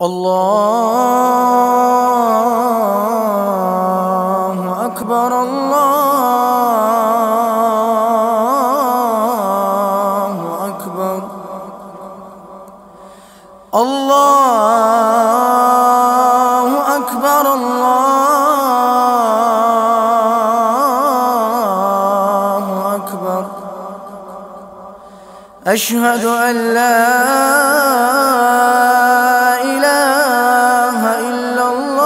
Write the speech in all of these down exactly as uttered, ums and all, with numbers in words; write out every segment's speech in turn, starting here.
الله أكبر الله أكبر الله أكبر الله أكبر أشهد أن لا إله إلا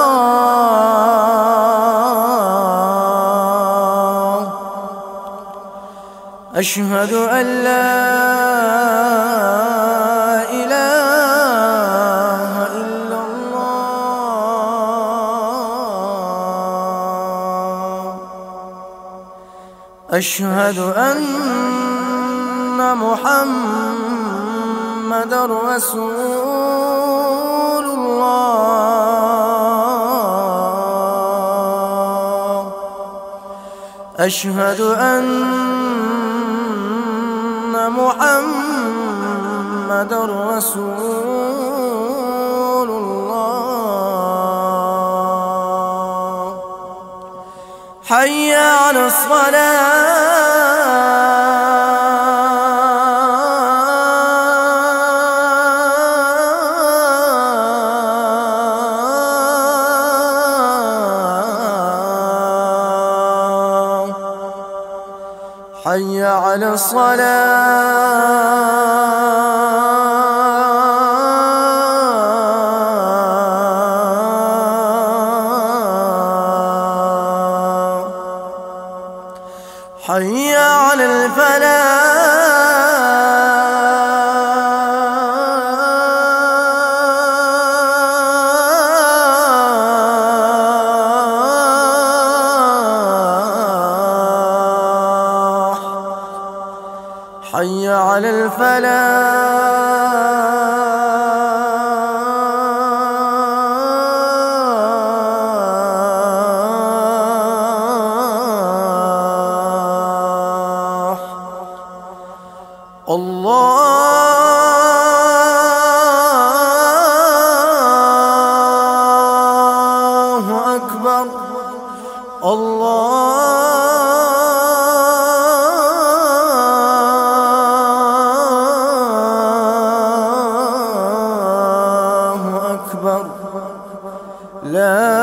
الله أشهد أن لا إله إلا الله أشهد أن محمدًا رسول الله أشهد أن محمدًا رسول الله حي على الصلاة حي على الصلاة حي على الفلاح حي على الفلاح الله أكبر الله لا